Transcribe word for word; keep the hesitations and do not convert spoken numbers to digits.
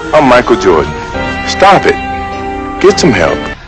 I'm Michael Jordan. Stop it. Get some help.